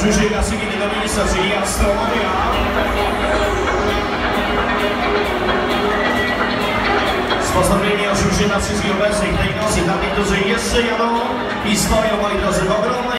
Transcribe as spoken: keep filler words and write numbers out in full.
Giuseppa Sigini da Ministra, czyli Astronomia. Z pozdrowienia oczywiście dla wszystkich obecnych tej nocy, dla tych, którzy jeszcze jadą i stoją, moi drodzy, w ogromnej